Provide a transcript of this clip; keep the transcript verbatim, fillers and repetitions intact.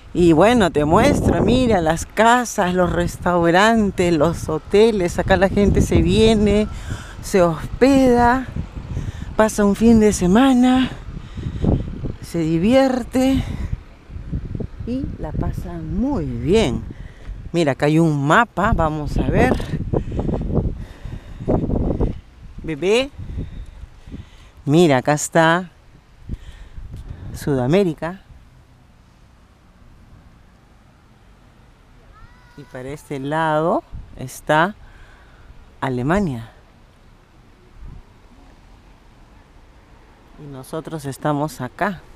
Y bueno, te muestra, mira, las casas, los restaurantes, los hoteles. Acá la gente se viene, se hospeda, pasa un fin de semana, se divierte y la pasa muy bien. Mira, acá hay un mapa, vamos a ver. Bebé, mira, acá está Sudamérica. Y para este lado está Alemania. Y nosotros estamos acá.